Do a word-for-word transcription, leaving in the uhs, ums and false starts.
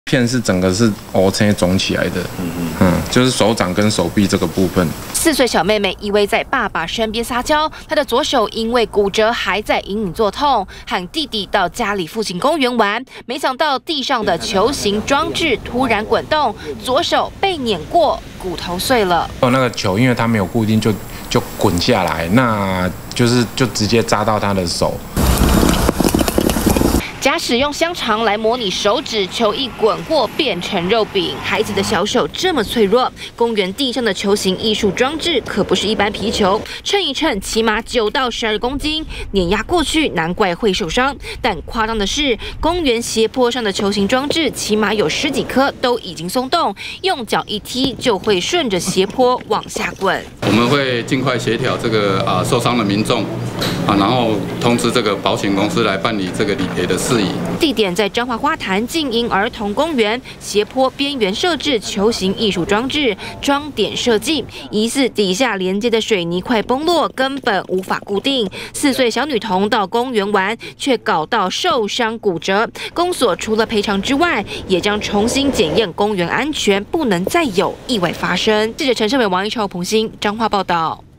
片是整个是 O 青肿起来的，嗯嗯，就是手掌跟手臂这个部分。 四岁小妹妹依偎在爸爸身边撒娇，她的左手因为骨折还在隐隐作痛，喊弟弟到家里附近公园玩，没想到地上的球形装置突然滚动，左手被碾过，骨头碎了。 那个球因为它没有固定就，就就滚下来，那就是就直接扎到他的手。 假使用香肠来模拟手指，球一滚过变成肉饼。孩子的小手这么脆弱，公园地上的球形艺术装置可不是一般皮球，称一称起码九到十二公斤，碾压过去难怪会受伤。但夸张的是，公园斜坡上的球形装置起码有十几颗都已经松动，用脚一踢就会顺着斜坡往下滚。 我们会尽快协调这个啊受伤的民众啊，然后通知这个保险公司来办理这个理赔的事。 地点在彰化花坛静营儿童公园，斜坡边缘设置球形艺术装置，装点设计，疑似底下连接的水泥块崩落，根本无法固定。四岁小女童到公园玩，却搞到受伤骨折。公所除了赔偿之外，也将重新检验公园安全，不能再有意外发生。记者陈胜伟、王一超、彭欣彰化报道。